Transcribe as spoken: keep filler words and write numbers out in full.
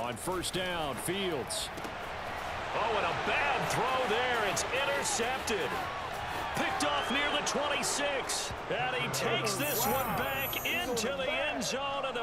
On first down, Fields. Oh, and a bad throw there. It's intercepted. Picked off near the twenty-six. And he takes this one back into the end zone of the